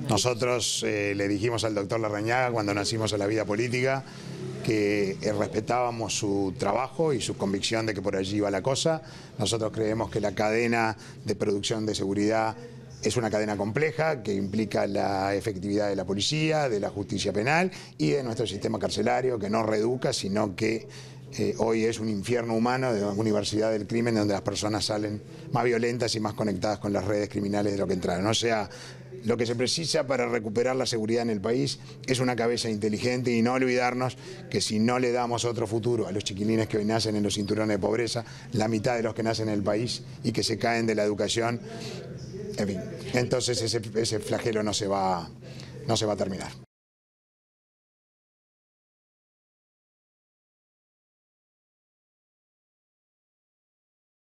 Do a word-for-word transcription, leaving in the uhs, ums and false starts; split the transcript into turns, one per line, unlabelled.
Nosotros eh, le dijimos al doctor Larrañaga cuando nacimos a la vida política que eh, respetábamos su trabajo y su convicción de que por allí iba la cosa. Nosotros creemos que la cadena de producción de seguridad es una cadena compleja que implica la efectividad de la policía, de la justicia penal y de nuestro sistema carcelario, que no reeduca, sino que eh, hoy es un infierno humano de una universidad del crimen donde las personas salen más violentas y más conectadas con las redes criminales de lo que entraron. O sea, lo que se precisa para recuperar la seguridad en el país es una cabeza inteligente y no olvidarnos que si no le damos otro futuro a los chiquilines que hoy nacen en los cinturones de pobreza, la mitad de los que nacen en el país y que se caen de la educación, en fin, entonces ese, ese flagelo no se va, no se va a terminar.